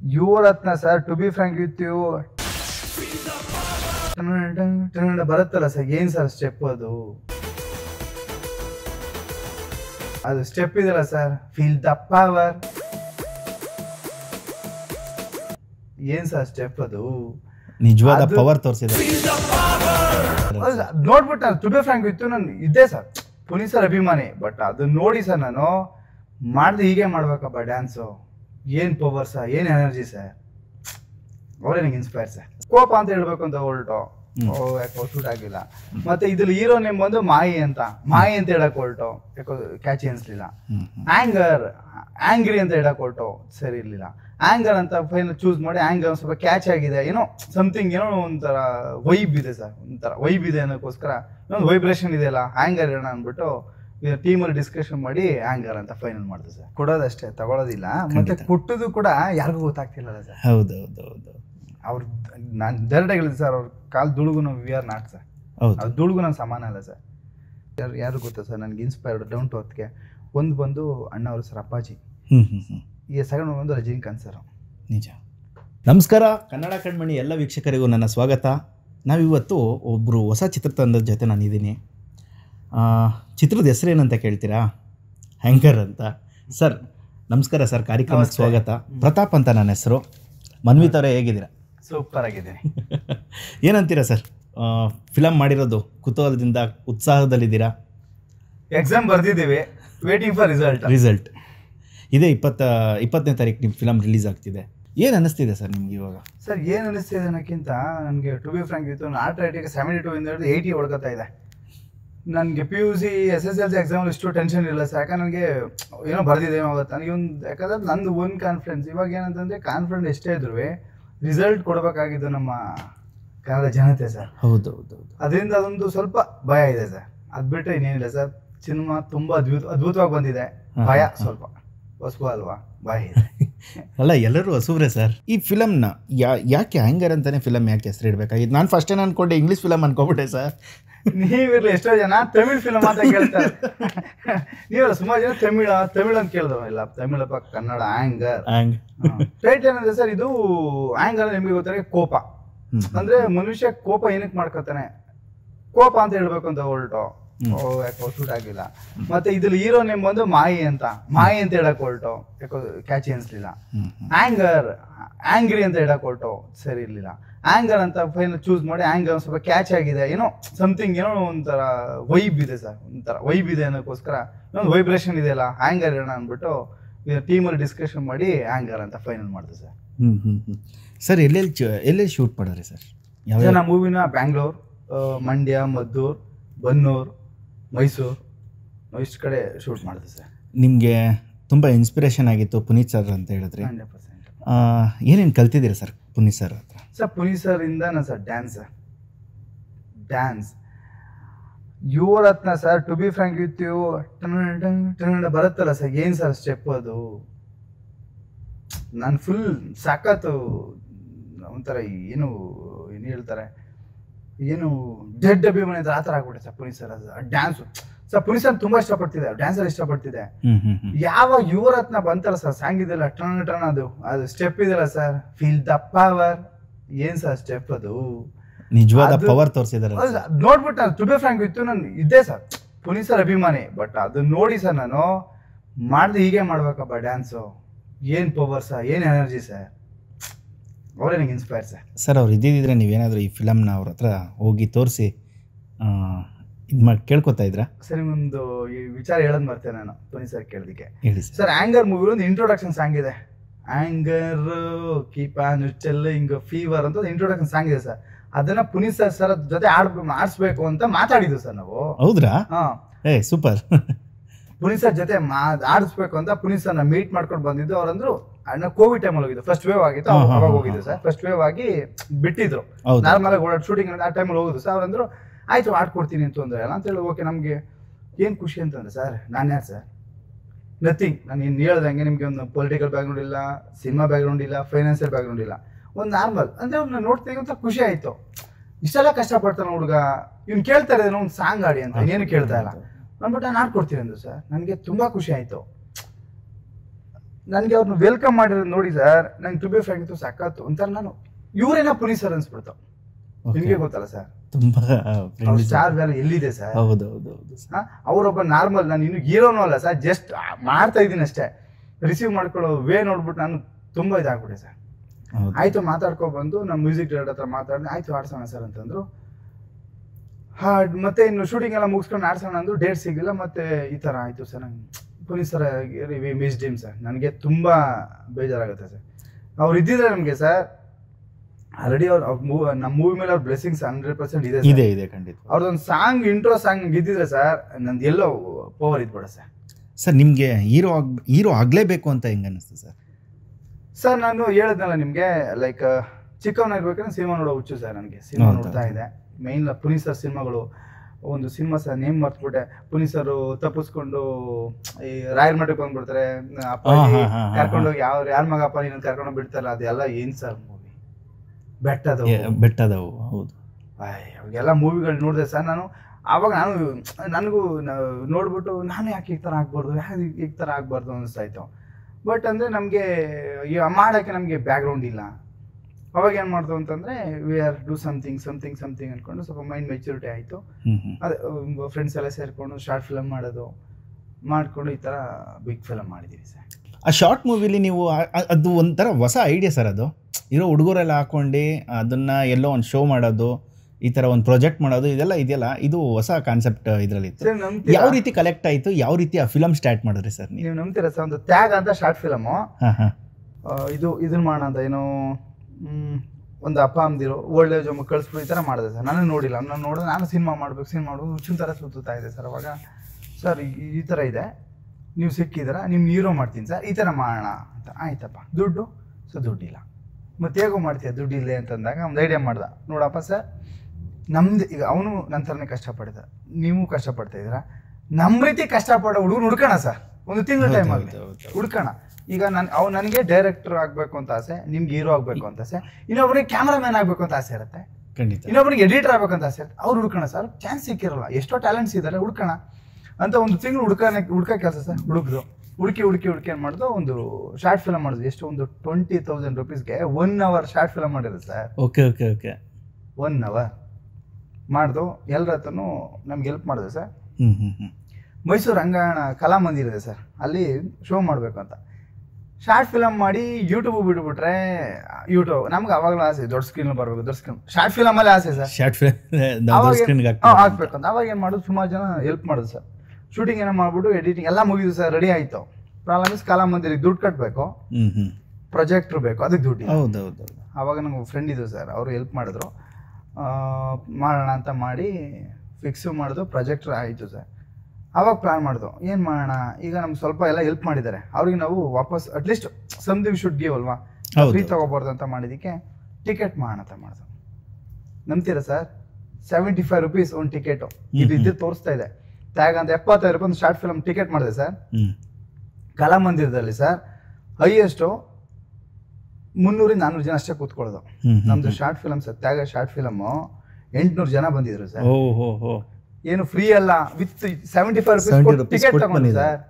Yuvarathna sir, to be frank with you ಬರುತ್ತಲ್ಲ sir, ಏನ್ sir step ಅದು ಸ್ಟೆಪ್ ಇದೆಯಲ್ಲ ಸರ್, ಫೀಲ್ ದ ಪವರ್, ಏನ್ ಸರ್ ಸ್ಟೆಪ್ ಅದು ನಿಜವಾದ ಪವರ್ ತೋರಿಸಿದೆ ನೋಡ್ಬಿಟ್ಟು ನಾನು to be frank with you ನಾನು ಇದ್ದೆ ಸರ್, ಪುನೀತ್ ಸರ್ ಅಭಿಮಾನಿ. ಬಟ್ ಅದು ನೋಡಿ ಸರ್ ನಾನು ಮಾಡ್ದೆ ಹೀಗೆ ಮಾಡ್ಬೇಕಪ್ಪ ಡ್ಯಾನ್ಸು, ಏನ್ ಪವರ್ ಸರ್, ಏನ್ ಎನರ್ಜಿ ಸರ್, ಅವರೇ ನಂಗೆ ಇನ್ಸ್ಪೈರ್ ಸರ್. ಕೋಪ ಅಂತ ಹೇಳ್ಬೇಕು ಅಂತ ಹೊರಟು, ಯಾಕೋ ಸೂಟ್ ಆಗಿಲ್ಲ. ಮತ್ತೆ ಇದ್ರಲ್ಲಿ ಹೀರೋ ನೇಮ್ ಬಂದು ಮಾಯಿ ಅಂತ ಹೇಳಕ್ ಹೊರಟು, ಯಾಕೋ ಕ್ಯಾಚಿ ಅನ್ಸ್ಲಿಲ್ಲ. ಆಂಗ್ರಿ ಅಂತ ಹೇಳಕ್ ಹೊರಟು, ಸರಿ ಇರ್ಲಿಲ್ಲ. ಆಂಗರ್ ಅಂತ ಫೈನಲ್ ಚೂಸ್ ಮಾಡಿ, ಆಂಗರ್ ಸ್ವಲ್ಪ ಕ್ಯಾಚ್ ಆಗಿದೆ, ಏನೋ ಸಮಥಿಂಗ್, ಏನೋ ಒಂಥರ ವೈಬ್ ಇದೆ ಸರ್, ಒಂಥರ ವೈಬ್ ಇದೆ ಅನ್ನೋಕ್ಕೋಸ್ಕರ ಇನ್ನೊಂದು ವೈಬ್ರೇಷನ್ ಇದೆಯಲ್ಲ, ಆಂಗರ್ ಹೇಳೋಣ ಅಂದ್ಬಿಟ್ಟು ಟೀಮಲ್ಲಿ ಡಿಸ್ಕಷನ್ ಮಾಡಿ ಆಂಗರ್ ಅಂತ ಫೈನಲ್ ಮಾಡಿದೆ ಸರ್. ಕೊಡೋದಷ್ಟೇ, ತಗೊಳ್ಳೋದಿಲ್ಲ. ಮತ್ತೆ ಕೊಟ್ಟದು ಕೂಡ ಯಾರಿಗೂ ಗೊತ್ತಾಗ್ತಿಲ್ಲ ಸರ್. ಹೌದೌದೌದು. ಅವ್ರು ನಾನು ಡೈರೆಕ್ಟಾಗಿ ಹೇಳಿದೆ ಸರ್, ಅವ್ರ ಕಾಲು ದುಡುಗು ನಾವು ವಿ ಆರ್ ನಾಟ್ ಸರ್, ಅದು ದುಡುಗು ನಂಗೆ ಸಮಾನ ಅಲ್ಲ ಸರ್. ಯಾರು ಗೊತ್ತಾ ಸರ್ ನನಗೆ ಇನ್ಸ್ಪೈರ್ಡ್ ಡೌನ್ ಟು ಅರ್ತ್ಗೆ ಒಂದು ಬಂದು ಅಣ್ಣ ಅವರು ಸರ್ ಅಪ್ಪಾಜಿ, ಈ ಸೆಕೆಂಡ್ ಬಂದು ರಜನಿಕಾಂತ್ ಸರ್. ನಿಜ. ನಮಸ್ಕಾರ ಕನ್ನಡ ಕಣ್ಮಣಿ ಎಲ್ಲ ವೀಕ್ಷಕರಿಗೂ ನನ್ನ ಸ್ವಾಗತ. ನಾವಿವತ್ತು ಒಬ್ಬರು ಹೊಸ ಚಿತ್ರತಂಡದ ಜೊತೆ ನಾನಿದ್ದೀನಿ. ಚಿತ್ರದ ಹೆಸರೇನಂತ ಕೇಳ್ತೀರಾ? ಹ್ಯಾಂಗರ್ ಅಂತ. ಸರ್ ನಮಸ್ಕಾರ ಸರ್, ಕಾರ್ಯಕ್ರಮಕ್ಕೆ ಸ್ವಾಗತ. ಪ್ರತಾಪ್ ಅಂತ ನನ್ನ ಹೆಸರು. ಮನ್ವಿತ್ ಅವರೇ, ಹೇಗಿದ್ದೀರಾ? ಸೂಪರ್ ಆಗಿದ್ದೀನಿ. ಏನಂತೀರಾ ಸರ್, ಫಿಲಮ್ ಮಾಡಿರೋದು ಕುತೂಹಲದಿಂದ ಉತ್ಸಾಹದಲ್ಲಿದ್ದೀರಾ? ಎಕ್ಸಾಮ್ ಬರ್ದಿದ್ದೀವಿ, ವೇಟಿಂಗ್ ಫಾರ್ ರಿಸಲ್ಟ್. ಇದೇ 20ನೇ ತಾರೀಕು ನಿಮ್ಮ ಫಿಲಮ್ ರಿಲೀಸ್ ಆಗ್ತಿದೆ. ಏನು ಅನ್ನಿಸ್ತಿದೆ ಸರ್ ನಿಮ್ಗೆ ಇವಾಗ? ಸರ್ ಏನು ಅನ್ನಿಸ್ತಿದೆ ಅನ್ನೋಕ್ಕಿಂತ ನನಗೆ to be frank with art ರೈಟಿಗೆ 72 ಇಂದ 80 ಹೊಡ್ಕೊತಾ ಇದೆ. ನನಗೆ PUC SSLC ಎಕ್ಸಾಮಲ್ಲಿ ಇಷ್ಟು ಟೆನ್ಷನ್ ಇಲ್ಲ ಸರ್, ಯಾಕಂದ್ರೆ ನನಗೆ ಏನೋ ಬರ್ದಿದ್ದೇನೋ ಆಗುತ್ತೆ ನನಗೆ ಒಂದು. ಯಾಕಂದ್ರೆ ನಂದು ಒಂದು ಕಾನ್ಫಿಡೆನ್ಸ್, ಇವಾಗ ಏನಂತಂದರೆ ಕಾನ್ಫಿಡೆಂಟ್ ಎಷ್ಟೇ ಇದ್ರೂ ರಿಸಲ್ಟ್ ಕೊಡಬೇಕಾಗಿದ್ದು ನಮ್ಮ ಕನ್ನಡ ಜನತೆ ಸರ್. ಹೌದೌದು. ಅದರಿಂದ ಅದೊಂದು ಸ್ವಲ್ಪ ಭಯ ಇದೆ ಸರ್. ಅದು ಬಿಟ್ಟರೆ ಇನ್ನೇನಿಲ್ಲ ಸರ್. ಸಿನಿಮಾ ತುಂಬ ಅದ್ಭುತವಾಗಿ ಬಂದಿದೆ. ಭಯ ಸ್ವಲ್ಪ ಹೊಸಬ ಅಲ್ವಾ, ಭಯ ಇದೆ. ಅಲ್ಲ, ಎಲ್ಲರೂ ಹೊಸಬ್ರೆ ಸರ್. ಈ ಫಿಲಮ್ನ ಯಾಕೆ ಹ್ಯಾಂಗರ್ ಅಂತಾನೆ ಫಿಲಮ್ ಯಾಕೆ ಹೆಸರು ಇಡಬೇಕಾಗಿತ್ತು? ನಾನು ಫಸ್ಟ್ ಏನು ಅನ್ಕೊಂಡೆ, ಇಂಗ್ಲೀಷ್ ಫಿಲಮ್ ಅನ್ಕೊಬಿಟ್ಟೆ ಸರ್. ನೀವಿರಲಿ, ಎಷ್ಟೋ ಜನ ತಮಿಳ್ ಫಿಲಮ್ ಅಂತ ಕೇಳ್ತಾರೆ. ನೀವಲ್ಲ, ಸುಮಾರು ಜನ ತಮಿಳ್ ಅಂತ ಕೇಳಿದವ. ಇಲ್ಲ, ತಮಿಳಪ್ಪ, ಕನ್ನಡ ಆಂಗರ್. ರೈಟ್ ಏನಂದ್ರೆ ಸರ್, ಇದು ಆಂಗರ್ ನಿಮ್ಗೆ ಗೊತ್ತಾರೆ, ಕೋಪ ಅಂದ್ರೆ ಮನುಷ್ಯ ಕೋಪ ಏನಕ್ಕೆ ಮಾಡ್ಕೊತಾನೆ, ಕೋಪ ಅಂತ ಹೇಳ್ಬೇಕು ಅಂತ ಹೊರಟು, ಯಾಕೋ ಸೂಟ್ ಆಗಿಲ್ಲ. ಮತ್ತೆ ಇದ್ರಲ್ಲಿ ಹೀರೋ ನೇಮ್ ಬಂದು ಮಾಯಿ ಅಂತ ಹೇಳಕ್ ಹೊರಟು, ಯಾಕೋ ಕ್ಯಾಚಿ ಅನ್ಸ್ಲಿಲ್ಲ. ಆಂಗ್ರಿ ಅಂತ ಹೇಳಕ್ ಹೊರಟು, ಸರಿ ಇರ್ಲಿಲ್ಲ. ಆಂಗರ್ ಅಂತ ಫೈನಲ್ ಚೂಸ್ ಮಾಡಿ, ಆಂಗರ್ ಸ್ವಲ್ಪ ಕ್ಯಾಚ್ ಆಗಿದೆ, ಏನೋ ಸಮಥಿಂಗ್, ಏನೋ ಒಂಥರ ವೈಬ್ ಇದೆ ಸರ್, ಒಂಥರ ವೈಬ್ ಇದೆ ಅನ್ನೋಕ್ಕೋಸ್ಕರ ಇನ್ನೊಂದು ವೈಬ್ರೇಷನ್ ಇದೆಯಲ್ಲ, ಆಂಗರ್ ಹೇಳೋಣ ಅಂದ್ಬಿಟ್ಟು ಟೀಮಲ್ಲಿ ಡಿಸ್ಕಷನ್ ಮಾಡಿ ಆಂಗರ್ ಅಂತ ಫೈನಲ್ ಮಾಡಿದೆ ಸರ್. ಸರ್ ಎಲ್ಲೆಲ್ಲಿ ಶೂಟ್ ಮಾಡಿದ್ರಿ ಸರ್? ನಮ್ಮ ಮೂವಿನ ಬ್ಯಾಂಗ್ಳೂರ್, ಮಂಡ್ಯ, ಮದ್ದೂರ್, ಬನ್ನೂರ್, ಮೈಸೂರು ಇಷ್ಟು ಕಡೆ ಶೂಟ್ ಮಾಡಿದೆ ಸರ್. ನಿಮಗೆ ತುಂಬ ಇನ್ಸ್ಪಿರೇಷನ್ ಆಗಿತ್ತು ಪುನೀತ್ ಸರ್ ಅಂತ ಹೇಳಿದ್ರೆ. 100%. ಏನೇನು ಕಲ್ತಿದ್ದೀರಾ ಸರ್ ಪುನೀತ್ ಸರ್ ಹತ್ರ? ಸರ್ ಪುನೀತ್ ಸರ್ ಇಂದ ನಾನು sir dance Yuvarathna sir, to be frank with you ಬರುತ್ತಲ್ಲ ಸರ್, ಏನ್ ಸರ್ ಸ್ಟೆಪ್ ಅದು ನಾನು ಫುಲ್ ಸಾಕತ್ತು. ಒಂಥರ ಏನು ಹೇಳ್ತಾರೆ, ಏನು ಡೆಡ್ ಅಭಿಮಾನಿ ಆ ಥರ ಆಗ್ಬಿಟ್ಟೆ sir Puneeth sir. Dance sir, Puneeth sir ತುಂಬಾ ಇಷ್ಟಪಡ್ತಿದ್ದೆ, ಡ್ಯಾನ್ಸರ್ ಇಷ್ಟಪಡ್ತಿದ್ದೆ. ಯಾವಾಗ ಯುವರತ್ನ ಬಂತಲ್ಲ ಸರ್, ಸಾಂಗ್ ಇದೆಲ್ಲ ಟರ್ನ್ ಅದು ಸ್ಟೆಪ್ ಇದೆಯಲ್ಲ ಸರ್, ಫೀಲ್ ದ ಪವರ್, ಏನ್ ಸರ್ ಸ್ಟೆಪ್ ಅದು ನಿಜವಾದ ಪವರ್ ತೋರಿಸಿದಾರೆ. ನೋಡ್ಬಿಟ್ಟು ನಾನು ಟು ಬಿ ಫ್ರಾಂಕ್ ವಿತ್ ನಾನು ಇದ್ದೆ ಸರ್, ಪುನೀತ್ ಸರ್ ಅಭಿಮಾನಿ. ಬಟ್ ಅದು ನೋಡಿ ಸರ್ ನಾನು ಮಾಡ್ದೆ ಹೀಗೆ ಮಾಡ್ಬೇಕಪ್ಪ ಡ್ಯಾನ್ಸು, ಏನ್ ಪವರ್ ಸರ್, ಏನ್ ಎನರ್ಜಿ ಸರ್, ಅವರೇ ನಂಗೆ ಇನ್ಸ್ಪೈರ್ ಸರ್. ಸರ್ ಅವ್ರು ಇದ್ದಿದ್ರೆ ನೀವೇನಾದರೂ ಈ ಫಿಲಮ್ನ ಅವ್ರ ಹತ್ರ ಹೋಗಿ ತೋರಿಸಿ ಇದು ಮಾಡಿ ಕೇಳ್ಕೊತಾ ಇದ್ರಾ? ಸರ್ ಒಂದು ಈ ವಿಚಾರ ಹೇಳೋದು ಬರ್ತೇನೆ ನಾನು ಪುನೀತ್ ಸರ್ ಕೇಳೋದಕ್ಕೆ. ಹೇಳಿ ಸರ್. ಆಂಗರ್ ಮೂವಿ ಒಂದು ಇಂಟ್ರೊಡಕ್ಷನ್ ಸಾಂಗ್ ಇದೆ, Anger keep on chilling fever ಅಂತ ಇಂಟ್ರೊಡಕ್ಷನ್ ಸಾಂಗ್ ಇದೆ ಸರ್. ಅದನ್ನ ಪುನೀತ್ ಸರ್ ಜೊತೆ ಆಡಿಸ್ಬೇಕು ಅಂತ ಮಾತಾಡಿದ್ವಿ ಸರ್ ನಾವು. ಹೌದ್ರಾ? ಸೂಪರ್. ಪುನೀತ್ ಸರ್ ಜೊತೆ ಆಡಿಸ್ಬೇಕು ಅಂತ ಪುನೀತ್ ಸರ್ನ ಮೀಟ್ ಮಾಡ್ಕೊಂಡು ಬಂದಿದ್ದು. ಅವ್ರಂದ್ರು ಅಣ್ಣ ಕೋವಿಡ್ ಟೈಮಲ್ಲಿ ಹೋಗಿದ್ದು, ಫಸ್ಟ್ ವೇವ್ ಆಗಿತ್ತು, ಅವಾಗ ಹೋಗಿದ್ದು ಸರ್. ಫಸ್ಟ್ ವೇವ್ ಆಗಿ ಬಿಟ್ಟಿದ್ರು, ನಾರ್ಮಲ್ ಆಗಿ ಓಡಾಡಿ ಶೂಟಿಂಗ್ ಆ ಟೈಮಲ್ಲಿ ಹೋಗುದು ಸರ್. ಅವ್ರಂದ್ರು ಆಯ್ತು ಆಡ್ಕೊಡ್ತೀನಿ ಅಂತಂದ್ರೆ ಅಲ್ಲ ಅಂತೇಳಿ. ಓಕೆ, ನಮಗೆ ಏನು ಖುಷಿ ಅಂತಂದ್ರೆ ಸರ್, ನಾನು ಯಾರು ಸರ್, ನಥಿಂಗ್. ನಾನು ಇನ್ನು ಹೇಳ್ದಂಗೆ ನಿಮಗೆ ಒಂದು ಪೊಲಿಟಿಕಲ್ ಬ್ಯಾಕ್ಗ್ರೌಂಡ್ ಇಲ್ಲ, ಸಿನಿಮಾ ಬ್ಯಾಕ್ಗ್ರೌಂಡ್ ಇಲ್ಲ, ಫೈನಾನ್ಷಿಯಲ್ ಬ್ಯಾಕ್ಗ್ರೌಂಡ್ ಇಲ್ಲ, ಒಂದು ನಾರ್ಮಲ್ ಅಂದ್ರೆ ಅವ್ರನ್ನ ನೋಡ್ತೀವಿ ಅಂತ ಖುಷಿ ಆಯ್ತು. ಇಷ್ಟೆಲ್ಲ ಕಷ್ಟಪಡ್ತಾನೆ ಹುಡುಗ, ಇವ್ನು ಕೇಳ್ತಾ ಇದ್ದಾನೆ ಒಂದು ಸಾಂಗ್ ಆಡಿ ಅಂತ, ಏನು ಕೇಳ್ತಾ ಇಲ್ಲ ಅಂದ್ಬಿಟ್ಟು ನಾನು ಆಡ್ಕೊಡ್ತೀನಿ ಅಂದ್ರು ಸರ್. ನನಗೆ ತುಂಬಾ ಖುಷಿ ಆಯ್ತು. ನನಗೆ ಅವ್ರನ್ನ ವೆಲ್ಕಮ್ ಮಾಡಿರೋದು ನೋಡಿ ಸರ್, ನಂಗೆ ಟು ಬಿ ಫ್ರ್ಯಾಂಕ್ ಸಾಕಾತು ಒಂಥರ. ನಾನು ಇವರೇನ ಪುನೀತ್ ಸರ್ ಅನ್ಸ್ಬಿಡ್ತು. ನಿಮಗೆ ಗೊತ್ತಲ್ಲ ಸರ್, ತುಂಬಾ ಸ್ಟಾರ್ ವ್ಯಾಲ್ಯೂ ಎಲ್ಲಿದೆ ಸರ್? ಹೌದೌದು. ಅವರೊಬ್ಬ ನಾರ್ಮಲ್, ನಾನು ಇನ್ನು ಹೀರೋನೂ ಅಲ್ಲ ಸರ್, ಜಸ್ಟ್ ಮಾಡ್ತಾ ಇದ್ದೀನಿ ಅಷ್ಟೇ. ರಿಸೀವ್ ಮಾಡ್ಕೊಳ್ಳೋ ವೇ ನೋಡ್ಬಿಟ್ಟು ನಾನು ತುಂಬಾ ಇದಾಗ್ಬಿಟ್ಟೆ ಸರ್. ಆಯ್ತು ಮಾತಾಡ್ಕೊಬಂದು ನಮ್ಮ ಮ್ಯೂಸಿಕ್ ಡೈರೆಕ್ಟರ್ ಹತ್ರ ಮಾತಾಡಿದೆ, ಆಯ್ತು ಆಡ್ಸೋಣ ಸರ್ ಅಂತಂದ್ರು. ಮತ್ತೆ ಇನ್ನು ಶೂಟಿಂಗ್ ಎಲ್ಲ ಮುಗಿಸ್ಕೊಂಡು ಆಡ್ಸೋಣ ಅಂದ್ರು, ಡೇಟ್ ಸಿಗಲಿಲ್ಲ. ಮತ್ತೆ ಈ ಥರ ಆಯಿತು ಸರ್. ನಂಗೆ ಪೊಲೀಸ್ ಸರ್ ಮಿಸ್ ಡೀಮ್ ಸರ್, ನನಗೆ ತುಂಬ ಬೇಜಾರಾಗುತ್ತೆ ಸರ್. ಅವ್ರು ಇದ್ದಿದ್ರೆ ನಮಗೆ ಸರ್, ಆಲ್ರೆಡಿ ನಮ್ಮ ಮೂವಿ ಮೇಲೆ ಅವ್ರ ಬ್ಲೆಸ್ಸಿಂಗ್ಸ್ 100% ಇದೆ ಖಂಡಿತ. ಅವ್ರದ್ದೊಂದು ಸಾಂಗ್, ಇಂಟ್ರೋ ಸಾಂಗ್ ಇದ್ದಿದ್ರೆ ಸರ್, ನಂದು ಎಲ್ಲೋ ಪವರ್ ಇದ್ಬಿಡ ಸರ್. ಸರ್ ನಿಮಗೆ ಹೀರೋ ಆಗಲೇಬೇಕು ಅಂತ ಹೆಂಗೆ ಅನ್ನಿಸ್ತು ಸರ್? ಸರ್ ನಾನು ಹೇಳಿದ್ನಲ್ಲ ನಿಮಗೆ, ಲೈಕ್ ಚಿಕ್ಕವನಾಗಿರ್ಬೇಕಂದ್ರೆ ಸಿನಿಮಾ ನೋಡೋ ಹುಚ್ಚು ಸರ್ ನನಗೆ. ಸಿನಿಮಾ ನೋಡ್ತಾ ಇದೆ, ಮೇಯ್ನ್ ಪುನೀತ್ ಸರ್ ಸಿನಿಮಾಗಳು. ಒಂದು ಸಿನಿಮಾ ಸರ್ ನೇಮ್ ಮರ್ತ್ಬಿಟ್ಟೆ, ಪುನೀತ್ ಸರ್ ತಪ್ಪಿಸ್ಕೊಂಡು ಈ ರಾಯರ್ ಮಠಕ್ಕೆ ಬಂದ್ಬಿಡ್ತಾರೆ, ಅಪ್ಪ ಕರ್ಕೊಂಡೋಗಿ ಯಾರ ಮಗಪ್ಪ ನೀನು ಕರ್ಕೊಂಡೋಗಿ ಬಿಡ್ತಾರಲ್ಲ, ಅದೆಲ್ಲ ಏನ್ ಸರ್ ಮೂವಿ? ಬೆಟ್ಟದವು. ಹೌದು, ಅವೆಲ್ಲ ಮೂವಿಗಳು ನೋಡಿದೆ ಸರ್ ನಾನು. ಆವಾಗ ನನಗೂ ನೋಡ್ಬಿಟ್ಟು ನಾನು ಯಾಕೆ ಈ ಥರ ಆಗ್ಬಾರ್ದು, ಯಾಕೆ ಈ ಥರ ಆಗ್ಬಾರ್ದು ಅನಿಸ್ತಾಯಿತ್ತು. ಬಟ್ ಅಂದರೆ ನಮಗೆ ಮಾಡೋಕ್ಕೆ ನಮಗೆ ಬ್ಯಾಕ್ಗ್ರೌಂಡ್ ಇಲ್ಲ. ಅವಾಗ ಏನು ಮಾಡ್ದು ಅಂತಂದರೆ, ವಿ ಆರ್ ಡೂ ಸಮಥಿಂಗ್ ಅಂದ್ಕೊಂಡು ಸ್ವಲ್ಪ ಮೈಂಡ್ ಮೆಚ್ಯೂರಿಟಿ ಆಯಿತು. ಅದೇ ಫ್ರೆಂಡ್ಸ್ ಎಲ್ಲ ಸೇರಿಕೊಂಡು ಶಾರ್ಟ್ ಫಿಲಮ್ ಮಾಡಿಕೊಂಡು ಈ ಥರ ಬಿಗ್ ಫಿಲಮ್ ಮಾಡಿದ್ದೀವಿ ಸರ್. ಆ ಶಾರ್ಟ್ ಮೂವಿಲಿ ನೀವು ಅದು ಒಂಥರ ಹೊಸ ಐಡಿಯಾ ಸರ್. ಅದು ಇರೋ ಹುಡುಗರೆಲ್ಲ ಹಾಕೊಂಡು ಅದನ್ನು ಎಲ್ಲೋ ಒಂದು ಶೋ ಮಾಡೋದು, ಈ ಥರ ಒಂದು ಪ್ರಾಜೆಕ್ಟ್ ಮಾಡೋದು, ಇದೆಲ್ಲ ಇದೆಯಲ್ಲ, ಇದು ಹೊಸ ಕಾನ್ಸೆಪ್ಟ್ ಇದರಲ್ಲಿತ್ತು. ಯಾವ ರೀತಿ ಕಲೆಕ್ಟ್ ಆಯಿತು, ಯಾವ ರೀತಿ ಆ ಫಿಲಮ್ ಸ್ಟಾರ್ಟ್ ಮಾಡಿದ್ರಿ ಸರ್ ನೀವು? ನಂಬ್ತೀರಾ ಸರ್, ಒಂದು ತ್ಯಾಗ ಅಂತ ಶಾರ್ಟ್ ಫಿಲಮು, ಇದನ್ನ ಮಾಡೋಣ ಅಂತ ಏನೋ ಒಂದು ಅಪ್ಪ ಅಮ್ಮದಿರು ಓಲ್ಡ್ ಏಜ್ ಒಮ್ಮೆ ಕಳಿಸ್ಬಿಟ್ಟು ಈ ಥರ ಮಾಡಿದೆ ಸರ್. ನಾನು ನೋಡಿಲ್ಲ, ನಾನು ನೋಡಿದ್ರೆ ನಾನು ಸಿನಿಮಾ ಮಾಡೋದು ಹುಚ್ಚಿನ ಥರ ಸುತ್ತಾ ಇದೆ ಸರ್. ಅವಾಗ ಸರ್ ಈ ಥರ ಇದೆ, ನೀವು ಸಿಕ್ಕಿದ್ದೀರಾ, ನಿಮ್ಮ ಹೀರೋ ಮಾಡ್ತೀನಿ ಸರ್, ಈ ಥರ ಮಾಡೋಣ ಅಂತ. ಆಯ್ತಪ್ಪ, ದುಡ್ಡು ದುಡ್ಡಿಲ್ಲ, ಮತ್ತೆ ಹೇಗೋ ಮಾಡ್ತೀಯ ದುಡ್ಡಿಲ್ಲ ಅಂತಂದಾಗ ಒಂದು ಐಡಿಯಾ ಮಾಡ್ದೆ. ನೋಡಪ್ಪ ಸರ್, ನಮ್ದು ಈಗ ಅವನು ನನ್ನ ಥರನೇ ಕಷ್ಟಪಡ್ದ, ನೀವು ಕಷ್ಟಪಡ್ತಾ ಇದ್ದೀರಾ, ನಮ್ಮ ರೀತಿ ಕಷ್ಟಪಡೋ ಹುಡುಗರು ಹುಡ್ಕೋಣ ಸರ್. ಒಂದು ತಿಂಗಳ ಟೈಮ್ ಆಗಲಿ ಹುಡ್ಕೋಣ. ಈಗ ನನಗೆ ಡೈರೆಕ್ಟರ್ ಆಗಬೇಕು ಅಂತ ಆಸೆ, ನಿಮ್ಗೆ ಹೀರೋ ಆಗಬೇಕು ಅಂತ ಆಸೆ, ಇನ್ನೊಬ್ಬರಿಗೆ ಕ್ಯಾಮ್ರಾಮ್ಯಾನ್ ಆಗಬೇಕು ಅಂತ ಆಸೆ ಇರುತ್ತೆ, ಇನ್ನೊಬ್ಬರಿಗೆ ಎಡಿಟರ್ ಆಗಬೇಕು ಅಂತ ಆಸೆ ಇರುತ್ತೆ. ಅವ್ರು ಹುಡ್ಕೋಣ ಸರ್, ಚಾನ್ಸ್ ಸಿಕ್ಕಿರಲ್ಲ, ಎಷ್ಟೋ ಟ್ಯಾಲೆಂಟ್ಸ್ ಇದ್ದಾರೆ, ಹುಡ್ಕೋಣ ಅಂತ ಒಂದು ತಿಂಗಳು ಹುಡ್ಕೋ ಕೆಲಸ ಸರ್. ಹುಡುಕಿ ಏನು ಮಾಡಿದ್ರು, ಒಂದು ಶಾರ್ಟ್ ಫಿಲಮ್ ಮಾಡಿದ್ವಿ. ಎಷ್ಟು, ಒಂದು 20,000 ರೂಪೀಸ್ಗೆ 1 hour ಶಾರ್ಟ್ ಫಿಲಮ್ ಮಾಡಿರೋದು ಸರ್. ಓಕೆ 1 hour ಮಾಡ್ದು. ಎಲ್ಲರ ಹತ್ರನೂ ನಮ್ಗೆ ಹೆಲ್ಪ್ ಮಾಡಿದೆ ಸರ್. ಮೈಸೂರು ರಂಗಾಯಣ ಕಲಾಮಂದಿರ ಇದೆ ಸರ್, ಅಲ್ಲಿ ಶೋ ಮಾಡಬೇಕು ಅಂತ ಶಾರ್ಟ್ ಫಿಲಮ್ ಮಾಡಿ ಯೂಟ್ಯೂಬ್ ಬಿಟ್ಬಿಟ್ರೆ, ಯೂಟ್ಯೂಬ್ ನಮ್ಗೆ ಅವಾಗಲೂ ಆಸೆ, ದೊಡ್ಡ ಸ್ಕ್ರೀನ್ ಬರಬೇಕು, ದೊಡ್ಡ ಸ್ಕ್ರೀನ್ ಶಾರ್ಟ್ ಫಿಲಮಲ್ಲೇ ಆಸೆ ಸರ್, ಹಾಕ್ಬೇಕು ಅಂತ. ಅವಾಗ ಏನು ಮಾಡೋದು, ಸುಮಾರು ಜನ ಹೆಲ್ಪ್ ಮಾಡೋದು ಸರ್. ಶೂಟಿಂಗ್ ಏನೋ ಮಾಡ್ಬಿಟ್ಟು ಎಡಿಟಿಂಗ್ ಎಲ್ಲ ಮುಗಿದು ಸರ್, ರೆಡಿ ಆಯಿತು. ಪ್ರಾಬ್ಲಮ್ ಇಸ್ ಕಲಾಮಂದಿರಿಗೆ ದುಡ್ಡು ಕಟ್ಟಬೇಕು, ಪ್ರೊಜೆಕ್ಟ್ರ್ ಬೇಕು, ಅದಕ್ಕೆ ದುಡ್ಡು. ಹೌದೌದು. ಆವಾಗ ನಮ್ಗೆ ಫ್ರೆಂಡ್ ಇದ್ದು ಸರ್, ಅವರು ಹೆಲ್ಪ್ ಮಾಡಿದ್ರು. ಮಾಡೋಣ ಅಂತ ಮಾಡಿ ಫಿಕ್ಸು ಮಾಡಿದ್ರು, ಪ್ರೊಜೆಕ್ಟ್ರ್ ಆಯಿತು ಸರ್. ಆವಾಗ ಪ್ಲ್ಯಾನ್ ಮಾಡಿದ್ರು, ಏನು ಮಾಡೋಣ, ಈಗ ನಮ್ಗೆ ಸ್ವಲ್ಪ ಎಲ್ಲ ಹೆಲ್ಪ್ ಮಾಡಿದ್ದಾರೆ, ಅವ್ರಿಗೆ ನಾವು ವಾಪಸ್ ಅಟ್ಲೀಸ್ಟ್ ಸಮಥಿಂಗ್ ಶುಡ್ ಗಿವ್ ಅಲ್ವಾ, ಫ್ರೀ ತೊಗೋಬಾರ್ದು ಅಂತ ಮಾಡಿದ್ದಕ್ಕೆ ಟಿಕೆಟ್ ಮಾಡೋಣ ಅಂತ ಮಾಡಿದ್ರು. ನಂಬ್ತೀರಾ ಸರ್, 75 ರೂಪೀಸ್ ಒಂದು ಟಿಕೆಟು. ಇದು ತೋರಿಸ್ತಾ ಇದೆ ತ್ಯಾಗ ಅಂತ. 75 ರೂಪಾಯಿ ಒಂದು ಶಾರ್ಟ್ ಫಿಲಮ್ ಟಿಕೆಟ್ ಮಾಡಿದೆ ಸರ್. ಕಲಾಮಂದಿರದಲ್ಲಿ ಸರ್ ಹೈಯೆಸ್ಟು 300-400 ಜನ ಅಷ್ಟೇ ಕೂತ್ಕೊಳ್ಳೋದು. ನಮ್ದು short film sir, Tyaga short film 800 ಜನ ಬಂದಿದ್ರು ಸರ್. ಏನು ಫ್ರೀ ಅಲ್ಲ, ವಿತ್ 75 ರೂಪೀಸ್ ಟಿಕೆಟ್ ತಗೊಂಡು ಸರ್,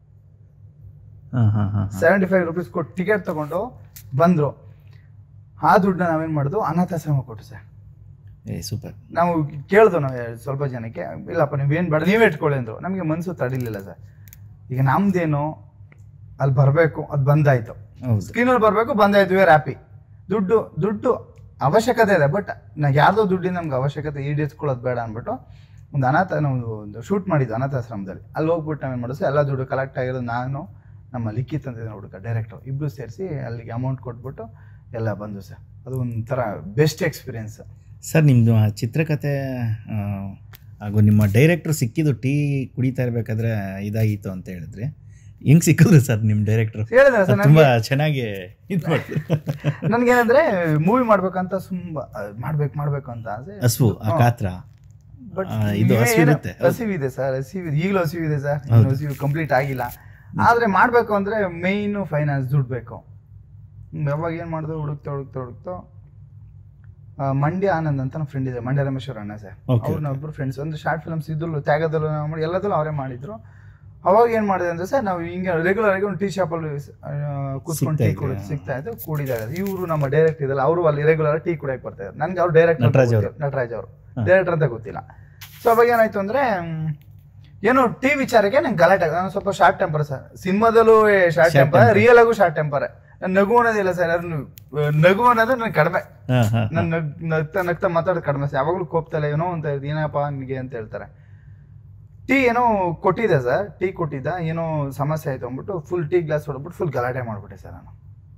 75 ರೂಪೀಸ್ ಕೊಟ್ಟು ಟಿಕೆಟ್ ತಗೊಂಡು ಬಂದರು. ಆ ದುಡ್ಡನ್ನ ನಾವೇನು ಮಾಡಿದ್ವು, ಅನಾಥಾಶ್ರಮ ಕೊಟ್ಟು ಸರ್. ಸೂಪರ್. ನಾವು ಕೇಳ್ದು, ನಾವು ಸ್ವಲ್ಪ ಜನಕ್ಕೆ, ಇಲ್ಲಪ್ಪ ನೀವೇನು ಬೇಡ, ನೀವೇ ಇಟ್ಕೊಳ್ಳಿ ಅಂದರು. ನಮಗೆ ಮನಸ್ಸು ತಡಿಲಿಲ್ಲ ಸರ್. ಈಗ ನಮ್ದೇನು ಅಲ್ಲಿ ಬರಬೇಕು, ಅದು ಬಂದಾಯಿತು, ಸ್ಕ್ರೀನಲ್ಲಿ ಬರಬೇಕು, ಬಂದಾಯ್ತು, ವಿ ಆರ್ ಹ್ಯಾಪಿ. ದುಡ್ಡು ಅವಶ್ಯಕತೆ ಇದೆ, ಬಟ್ ಯಾರ್ದೋ ದುಡ್ಡಿನ ನಮ್ಗೆ ಅವಶ್ಯಕತೆ ಈಡೇರಿಸ್ಕೊಳ್ಳೋದು ಬೇಡ ಅಂದ್ಬಿಟ್ಟು ಒಂದು ಶೂಟ್ ಮಾಡಿದ್ದು ಅನಾಥಾಶ್ರಮದಲ್ಲಿ. ಅಲ್ಲಿ ಹೋಗ್ಬಿಟ್ಟು ನಾವೇನು ಮಾಡಿದ್ವಿ, ಎಲ್ಲ ದುಡ್ಡು ಕಲೆಕ್ಟ್ ಆಗಿರೋದು ನಾನು, ನಮ್ಮ ಲಿಖಿತ್ ಅಂತ ಹುಡುಗ ಡೈರೆಕ್ಟರ್, ಇಬ್ಬರು ಸೇರಿಸಿ ಅಲ್ಲಿಗೆ ಅಮೌಂಟ್ ಕೊಟ್ಬಿಟ್ಟು ಎಲ್ಲ ಬಂದು ಸರ್. ಅದು ಒಂಥರ ಬೆಸ್ಟ್ ಎಕ್ಸ್ಪೀರಿಯೆನ್ಸ್ ಸರ್. ನಿಮ್ಮದು ಚಿತ್ರಕಥೆ ಹಾಗೂ ನಿಮ್ಮ ಡೈರೆಕ್ಟ್ರು ಸಿಕ್ಕಿದ್ದು ಟೀ ಕುಡಿತಾ ಇರಬೇಕಾದ್ರೆ ಇದಾಗಿತ್ತು ಅಂತ ಹೇಳಿದ್ರಿ, ಹೆಂಗೆ ಸಿಕ್ಕಿದ್ರು ಸರ್ ನಿಮ್ಮ ಡೈರೆಕ್ಟ್ರು? ಹೇಳಿದ್ರೆ ಸರ್, ತುಂಬ ಚೆನ್ನಾಗಿ ಇದು ಮಾಡ್ತೀವಿ. ನನಗೇನಂದರೆ ಮೂವಿ ಮಾಡ್ಬೇಕಂತ ಮಾಡಬೇಕು ಅಂತ ಆಸೆ, ಹಸಿವು, ಆ ಕಾತ್ರ. ಬಟ್ ಇದು ಹಸಿವಿರುತ್ತೆ, ಹಸಿವಿದೆ ಸರ್, ಈಗಲೂ ಹಸಿವಿದೆ ಸರ್, ಹಸಿವು ಕಂಪ್ಲೀಟ್ ಆಗಿಲ್ಲ. ಆದರೆ ಮಾಡಬೇಕು ಅಂದರೆ ಮೇಯ್ನು ಫೈನಾನ್ಸ್, ದುಡ್ಡು ಬೇಕು. ಯಾವಾಗ ಏನು ಮಾಡಿದ್ರು, ಹುಡುಕ್ತೋ ಮಂಡ್ಯ ಆನಂದ್ ಅಂತ ನಮ್ಮ ಫ್ರೆಂಡ್ ಇದೆ, ಮಂಡ್ಯ ರಮೇಶ್ವರ ಅಣ್ಣ ಸರ್. ಅವ್ರನ್ನೊಬ್ಬರು ಫ್ರೆಂಡ್ಸ್, ಒಂದು ಶಾರ್ಟ್ ಫಿಲ್ಮ್ಸ್ ಇದ್ರಲ್ಲೂ ತ್ಯಾಗದಲ್ಲೂ ಮಾಡಿ ಎಲ್ಲದಲ್ಲೂ ಅವರೇ ಮಾಡಿದ್ರು. ಅವಾಗ ಏನು ಮಾಡಿದೆ ಅಂದರೆ ಸರ್ ನಾವು ಹಿಂಗೆ ರೆಗ್ಯುಲರ್ ಆಗಿ ಒಂದು ಟೀ ಶಾಪಲ್ಲಿ ಕೂತ್ಕೊಂಡು ಟೀ ಕುಡಿದು ಸಿಗ್ತಾ ಇತ್ತು, ಕುಡಿದಾಗ ಇವರು ನಮ್ಮ ಡೈರೆಕ್ಟ್ ಇದಲ್ಲ, ಅವರು ಅಲ್ಲಿ ರೆಗ್ಯುಲರ್ ಟೀ ಕುಡಿಯೋಕೆ ಬರ್ತಾ ಇದ್ದಾರೆ. ನನಗೆ ಅವ್ರು ಡೈರೆಕ್ಟ್ ನಟರಾಜ್ ಅವರು ಡೈರೆಕ್ಟರ್ ಅಂತ ಗೊತ್ತಿಲ್ಲ. ಸೊ ಅವಾಗ ಏನಾಯ್ತು ಅಂದರೆ ಏನೋ ಟೀ ವಿಚಾರಕ್ಕೆ ನಂಗೆ ಗಲಾಟೆ. ನಾನು ಸ್ವಲ್ಪ ಶಾರ್ಟ್ ಟೆಂಪರ್ ಸರ್, ಸಿನಿಮಾದಲ್ಲೂ ಶಾರ್ಟ್ ಟೆಂಪರ್, ರಿಯಲ್ ಆಗು ಶಾರ್ಟ್ ಟೆಂಪರ್. ನಾನು ನಗು ಅನ್ನೋದಿಲ್ಲ ಸರ್, ಯಾರು ನಗು ಅನ್ನೋದು ನನಗೆ ಕಡಿಮೆ. ನಾನು ನಗ್ತಾ ನಗ್ತಾ ಮಾತಾಡೋದು ಕಡಿಮೆ ಸರ್. ಯಾವಾಗಲೂ ಕೋಪ್ತಲ್ಲ ಏನೋ ಅಂತ ಏನಪ್ಪ ನಿನಗೆ ಅಂತ ಹೇಳ್ತಾರೆ. ಟೀ ಏನೋ ಕೊಟ್ಟಿದ್ದೆ ಸರ್, ಟೀ ಕೊಟ್ಟಿದ್ದ, ಏನೋ ಸಮಸ್ಯೆ ಆಯಿತು ಅಂದ್ಬಿಟ್ಟು ಫುಲ್ ಟೀ ಗ್ಲಾಸ್ ಹೊಡ್ಬಿಟ್ಟು ಫುಲ್ ಗಲಾಟೆ ಮಾಡಿಬಿಟ್ಟೆ ಸರ್. ನಾನು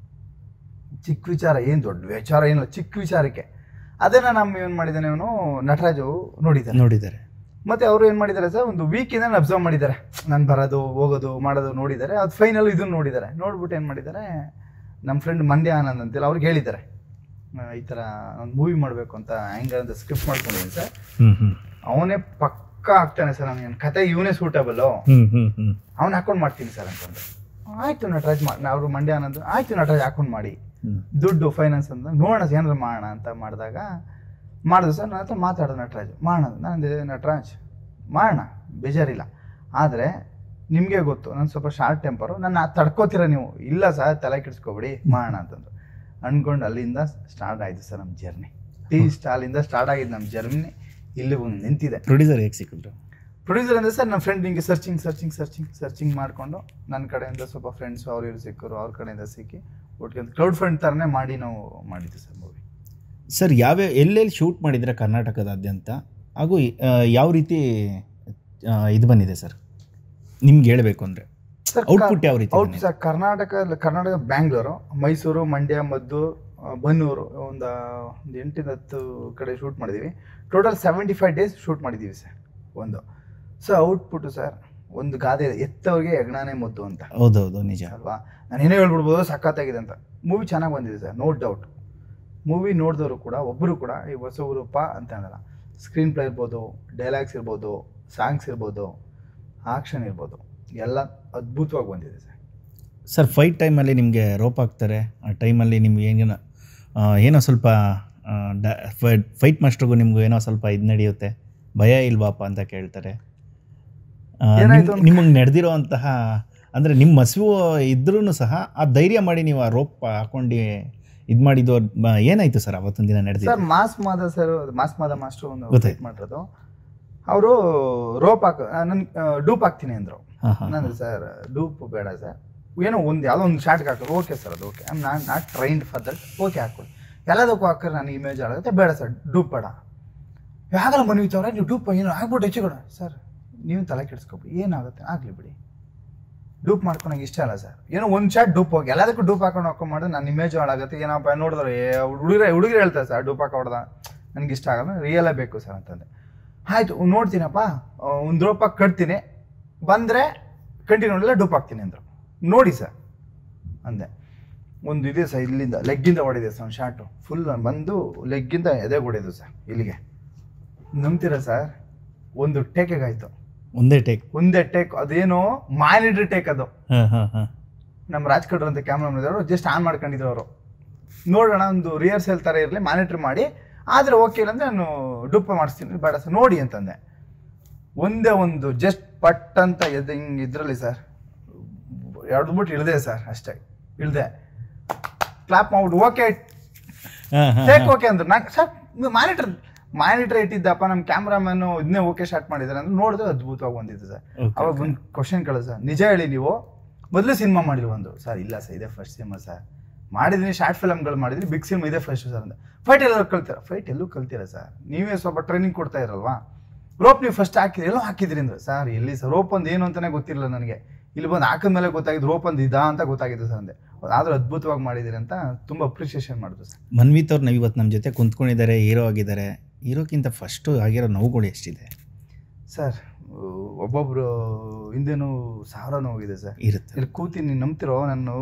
ಚಿಕ್ಕ ವಿಚಾರ, ಏನು ದೊಡ್ಡ ವಿಚಾರ ಏನಿಲ್ಲ, ಚಿಕ್ಕ ವಿಚಾರಕ್ಕೆ ಅದನ್ನು ನಮ್ಮ ಏನು ಮಾಡಿದ್ದಾನೆ ಅವನು ನಟರಾಜು ನೋಡಿದ್ದಾರೆ. ಮತ್ತು ಅವರು ಏನು ಮಾಡಿದ್ದಾರೆ ಸರ್, ಒಂದು ವೀಕಿಂದ ಅಬ್ಸರ್ವ್ ಮಾಡಿದ್ದಾರೆ, ನಾನು ಬರೋದು ಹೋಗೋದು ಮಾಡೋದು ನೋಡಿದ್ದಾರೆ. ಅದು ಫೈನಲ್ ಇದನ್ನು ನೋಡಿದ್ದಾರೆ. ನೋಡ್ಬಿಟ್ಟು ಏನು ಮಾಡಿದ್ದಾರೆ, ನಮ್ಮ ಫ್ರೆಂಡ್ ಮಂಡ್ಯ ಆನಂದ್ ಅಂತೇಳಿ ಅವ್ರಿಗೆ ಹೇಳಿದ್ದಾರೆ, ಈ ಥರ ಒಂದು ಮೂವಿ ಮಾಡಬೇಕು ಅಂತ ಹೆಂಗೆ ಅಂತ ಸ್ಕ್ರಿಪ್ಟ್ ಮಾಡ್ಕೊಂಡಿದ್ದೀನಿ ಸರ್. ಅವನೇ ಪಕ್ಕ ಆಗ್ತಾನೆ ಸರ್, ನನಗೆ ಕತೆ ಇವನೇ ಸೂಟಬಲ್ಲು, ಅವ್ನು ಹಾಕೊಂಡು ಮಾಡ್ತೀನಿ ಸರ್ ಅಂತಂದ್ರೆ. ಆಯಿತು ನಟರಾಜ್ ಅವರು ಮಂಡ್ಯ ಆನಂದ್, ಆಯಿತು ನಟರಾಜ್ ಹಾಕೊಂಡು ಮಾಡಿ, ದುಡ್ಡು ಫೈನಾನ್ಸ್ ಅಂತ ನೋಡೋಣ ಏನಾದ್ರು ಮಾಡೋಣ ಅಂತ ಮಾಡಿದಾಗ ಮಾಡಿದ್ರು ಸರ್. ನನ್ನ ಹತ್ರ ಮಾತಾಡೋದು ನಟರಾಜ್ ಮಾಡೋಣ. ನಾನು ನಟರಾಜ್ ಮಾಡೋಣ, ಬೇಜಾರಿಲ್ಲ, ಆದರೆ ನಿಮಗೆ ಗೊತ್ತು ನಾನು ಸ್ವಲ್ಪ ಶಾರ್ಟ್ ಟೆಂಪರು, ನನ್ನ ತಡ್ಕೋತೀರ ನೀವು. ಇಲ್ಲ ಸರ್ ತಲೆ ಕೆಡಿಸ್ಕೊಬೇಡಿ, ಮಾಡೋಣ ಅಂತಂದು ಅಂದ್ಕೊಂಡು ಅಲ್ಲಿಂದ ಸ್ಟಾರ್ಟ್ ಆಯಿತು ಸರ್ ನಮ್ಮ ಜರ್ನಿ. ಟೀ ಸ್ಟಾಲಿಂದ ಸ್ಟಾರ್ಟ್ ಆಗಿದ್ದು ನಮ್ಮ ಜರ್ನಿ ಇಲ್ಲಿ ಒಂದು ನಿಂತಿದೆ. ಪ್ರೊಡ್ಯೂಸರ್ ಹೇಗೆ ಸಿಕ್ಕಿದ್ರು? ಪ್ರೊಡ್ಯೂಸರ್ ಅಂದರೆ ಸರ್ ನಮ್ಮ ಫ್ರೆಂಡ್ ಹಿಂಗೆ ಸರ್ಚಿಂಗ್ ಮಾಡಿಕೊಂಡು ನನ್ನ ಕಡೆಯಿಂದ ಸ್ವಲ್ಪ ಫ್ರೆಂಡ್ಸು ಅವ್ರು ಇವ್ರು ಸಿಕ್ಕರು, ಅವ್ರ ಕಡೆಯಿಂದ ಸಿಕ್ಕಿ ಒಟ್ಟಿಗೆ ಕ್ಲೌಡ್ ಫಂಡ್ ಥರನೇ ಮಾಡಿ ನಾವು ಮಾಡಿದ್ವಿ ಸರ್ ಮೂವಿ. ಸರ್ ಎಲ್ಲೆಲ್ಲಿ ಶೂಟ್ ಮಾಡಿದ್ರೆ ಕರ್ನಾಟಕದಾದ್ಯಂತ, ಹಾಗೂ ಯಾವ ರೀತಿ ಇದು ಬಂದಿದೆ ಸರ್ ನಿಮ್ಗೆ ಹೇಳಬೇಕು ಅಂದರೆ ಸರ್? ಔಟ್ಪುಟ್ ಯಾವ ರೀತಿ ಸರ್ ಕರ್ನಾಟಕ ಬ್ಯಾಂಗ್ಳೂರು, ಮೈಸೂರು, ಮಂಡ್ಯ, ಮದ್ದೂರು, ಬನ್ನೂರು, ಒಂದು 8-10 ಕಡೆ ಶೂಟ್ ಮಾಡಿದ್ದೀವಿ. ಟೋಟಲ್ 75 ಡೇಸ್ ಶೂಟ್ ಮಾಡಿದ್ದೀವಿ ಸರ್. ಸೊ ಔಟ್ಪುಟ್ಟು ಸರ್, ಒಂದು ಗಾದೆ ಎತ್ತವ್ರಿಗೆ ಯಜ್ಞಾನೇ ಮುದ್ದು ಅಂತ. ಹೌದೌದು, ನಿಜ ಅಲ್ವಾ? ನಾನು ಏನೇ ಹೇಳ್ಬಿಡ್ಬೋದು, ಸಖತ್ತಾಗಿದೆ ಅಂತ. ಮೂವಿ ಚೆನ್ನಾಗಿ ಬಂದಿದೆ ಸರ್, ನೋ ಡೌಟ್. ಮೂವಿ ನೋಡಿದವರು ಕೂಡ ಒಬ್ಬರು ಕೂಡ ಈ ಹೊಸಬ್ರಪ್ಪ ಅಂತ ಅನ್ನಲ್ಲ. ಸ್ಕ್ರೀನ್ ಪ್ಲೇ ಇರ್ಬೋದು, ಡೈಲಾಗ್ಸ್ ಇರ್ಬೋದು, ಸಾಂಗ್ಸ್ ಇರ್ಬೋದು, ಆಕ್ಷನ್ ಇರ್ಬೋದು, ಎಲ್ಲ ಅದ್ಭುತವಾಗಿ ಬಂದಿದೆ ಸರ್. ಸರ್ ಫೈಟ್ ಟೈಮಲ್ಲಿ ನಿಮಗೆ ರೋಪ್ ಆಗ್ತಾರೆ, ಆ ಟೈಮಲ್ಲಿ ನಿಮ್ಗೆ ಏನೋ ಸ್ವಲ್ಪ ಫೈಟ್ ಮಾಸ್ಟ್ರಿಗೂ ನಿಮಗೂ ಏನೋ ಸ್ವಲ್ಪ ಇದು ನಡೆಯುತ್ತೆ, ಭಯ ಇಲ್ವಾಪ ಅಂತ ಕೇಳ್ತಾರೆ. ನಿಮಗೆ ನಡೆದಿರೋ ಅಂತಹ, ಅಂದರೆ ನಿಮ್ಮ ಮಸುವು ಇದ್ರೂ ಸಹ ಆ ಧೈರ್ಯ ಮಾಡಿ ನೀವು ಆ ರೋಪ್ ಹಾಕೊಂಡು ಇದು ಮಾಡಿದ್ದು ಏನಾಯಿತು ಸರ್ ಅವತ್ತೊಂದು ದಿನ ನಡೆದಿದೆ? ಸರ್ ಮಾಸ್ ಮಾದ ಮಾಸ್ಟ್ರು ಒಂದು ಫೈಟ್ ಮಾಡಿರೋದು. ಅವರು ರೋಪ್ ನನ್ಗೆ ಡೂಪ್ ಹಾಕ್ತೀನಿ ಅಂದರು. ನಾನು ಸರ್ ಡೂಪ್ ಬೇಡ ಸರ್, ಏನೋ ಯಾವುದೋ ಒಂದು ಶಾರ್ಟ್ಗೆ ಹಾಕೋದು. ಓಕೆ ಸರ್, ಅದು okay, not trained for that, okay ಹಾಕ್ಕೊಳ್ಳಿ. ಎಲ್ಲದಕ್ಕೂ ಹಾಕಿದ್ರೆ ನನಗೆ ಇಮೇಜ್ ಆಗುತ್ತೆ, ಬೇಡ ಸರ್ ಡೂಪ್ ಬೇಡ. ಯಾಕಲ್ಲ ಮನವಿತವ್ರೆ ನೀವು ಡೂಪ್ ಏನೋ ಆಗ್ಬಿಟ್ಟು ಹೆಚ್ಚುಗಡ ಸರ್, ನೀವು ತಲೆ ಕೆಡಿಸ್ಕೊಬಿಡಿ, ಏನಾಗುತ್ತೆ ಆಗಲಿ ಬಿಡಿ, ಡೂಪ್ ಮಾಡ್ಕೊಳಂಗೆ ಇಷ್ಟ ಅಲ್ಲ ಸರ್. ಏನೋ ಒಂದು ಶಾರ್ಟ್ ಡೂಪ್ ಹೋಗಿ ಎಲ್ಲದಕ್ಕೂ ಡೂಪ್ ಹಾಕೊಂಡು ಮಾಡಿದ್ರೆ ನನ್ನ ಇಮೇಜ್ ಹಾಳಾಗುತ್ತೆ. ಏನಪ್ಪ ನೋಡಿದ್ರೆ ಹುಡುಗರು ಹೇಳ್ತಾರೆ ಸರ್ ಡೂಪ್ ಹಾಕೋಡ್ದ, ನನಗೆ ಇಷ್ಟ ಆಗಲ್ಲ, ರಿಯಲೇ ಬೇಕು ಸರ್ ಅಂತಂದೆ. ಆಯಿತು ನೋಡ್ತೀನಪ್ಪ, ಒಂದು ರೋಪ್ ಹಾಕಿ ಕಟ್ತೀನಿ, ಬಂದರೆ ಕಂಟಿನ್ಯೂ ಇಲ್ಲ ಡೂಪ್ ಹಾಕ್ತೀನಿ ಅಂದರು. ನೋಡಿ ಸರ್ ಅಂದೆ. ಒಂದು ಇದೆ ಸರ್, ಇಲ್ಲಿಂದ ಲೆಗ್ಗಿಂದ ಹೊಡೆದಿದೆ ಸರ್ ಒಂದು ಶಾರ್ಟು, ಫುಲ್ ಬಂದು ಲೆಗ್ಗಿಂದ ಎದೆಗೆ ಹೊಡೆದು ಸರ್ ಇಲ್ಲಿಗೆ. ನಂಬ್ತೀರಾ ಸರ್, ಒಂದು ಟೇಕೆಗಾಯಿತು, ಒಂದೇ ಟೇಕ್. ಅದೇನೋ ಮಾನಿಟ್ರಿ ಟೇಕ್ ಅದು. ನಮ್ಮ ರಾಜ್ಕಡ್ರು ಅಂತ ಕ್ಯಾಮ್ರಾಮನ್ ಜಸ್ಟ್ ಆನ್ ಮಾಡ್ಕೊಂಡಿದ್ರು ಅವರು. ನೋಡೋಣ ಒಂದು ರಿಹರ್ಸಲ್ ಥರ ಇರಲಿ, ಮಾನಿಟ್ರ್ ಮಾಡಿ, ಆದರೆ ಓಕೆ ಇಲ್ಲ ಅಂದರೆ ನಾನು ಡೂಪ್ ಮಾಡಿಸ್ತೀನಿ, ಬೇಡ ಸರ್ ನೋಡಿ ಅಂತಂದೆ. ಒಂದೇ ಒಂದು ಜಸ್ಟ್ ಪಟ್ ಅಂತ ಹಿಂಗೆ ಇದರಲ್ಲಿ ಸರ್ ಎಡ್ಬಿಟ್ಟು ಇಳಿದೆ ಸರ್, ಅಷ್ಟೇ ಇಳಿದೆ, ಕ್ಲಾಪ್ ಮಾಡ್ಬಿಟ್ಟು ಓಕೆ ಟೇಕ್ ಓಕೆ ಅಂದ್ರು. ನಾನು ಸರ್ ಮಾನಿಟ್ರ್ ಇಟ್ಟಿದ್ದಪ್ಪ, ನಮ್ಮ ಕ್ಯಾಮ್ರಾಮನ್ನು ಇದನ್ನೇ ಓಕೆ ಶಾರ್ಟ್ ಮಾಡಿದ್ದಾರೆ ಅಂದ್ರೆ ನೋಡಿದ್ರೆ ಅದ್ಭುತವಾಗಿ ಬಂದಿದೆ ಸರ್. ಅವಾಗ ಒಂದು ಕ್ವಶನ್ ಕೇಳೋದು ಸರ್, ನಿಜ ಹೇಳಿ ನೀವು ಮೊದಲು ಸಿನಿಮಾ ಮಾಡಿಲ್ವ ಅಂದರು. ಸರ್ ಇಲ್ಲ ಸರ್ ಇದೇ ಫಸ್ಟ್ ಸಿನಿಮಾ ಸರ್, ಮಾಡಿದ್ದೀನಿ ಶಾರ್ಟ್ ಫಿಲಮ್ಗಳು ಮಾಡಿದ್ದೀನಿ, ಬಿಗ್ ಸಿನಿಮಾ ಇದೆ ಫಸ್ಟ್ ಸರ್ ಅಂತ. ಫೈಟ್ ಎಲ್ಲರೂ ಕಲ್ತೀರ? ಫೈಟ್ ಎಲ್ಲೂ ಕಲ್ತೀರ ಸರ್, ನೀವೇ ಸ್ವಲ್ಪ ಟ್ರೈನಿಂಗ್ ಕೊಡ್ತಾ ಇರಲ್ವಾ? ರೋಪ್ ನೀವು ಫಸ್ಟ್ ಹಾಕಿದ್ರಿ, ಎಲ್ಲೋ ಹಾಕಿದ್ರಿ ಅಂದ್ರೆ ಸರ್ ಎಲ್ಲಿ ಸರ್, ರೋಪ್ ಒಂದು ಏನು ಅಂತಲೇ ಗೊತ್ತಿರಲಿಲ್ಲ ನನಗೆ, ಇಲ್ಲಿ ಬಂದು ಹಾಕಿದ್ಮೇಲೆ ಗೊತ್ತಾಗಿದ್ದು ರೋಪ್ ಒಂದು ಇದಾ ಅಂತ ಗೊತ್ತಾಗಿದ್ದು ಸರ್ ಅಂದೆ. ಆದರೂ ಅದ್ಭುತವಾಗಿ ಮಾಡಿದ್ದೀರಿ ಅಂತ ತುಂಬ ಅಪ್ರಿಷಿಯೇಷನ್ ಮಾಡಿದ್ರು ಸರ್. ಮನ್ವಿತ್ ಅವ್ರು ನಾವು ಇವತ್ತು ನಮ್ಮ ಜೊತೆ ಕುಂತ್ಕೊಂಡಿದ್ದಾರೆ, ಹೀರೋ ಆಗಿದ್ದಾರೆ. ಹೀರೋಕ್ಕಿಂತ ಫಸ್ಟು ಆಗಿರೋ ನೋವುಗಳು ಎಷ್ಟಿದೆ ಸರ್? ಒಬ್ಬೊಬ್ಬರು ಹಿಂದೆನೂ 1000 ನೋವಿದೆ ಸರ್. ಇರುತ್ತೆ. ಇಲ್ಲಿ ಕೂತೀನಿ ನಂಬ್ತಿರೋ, ನಾನು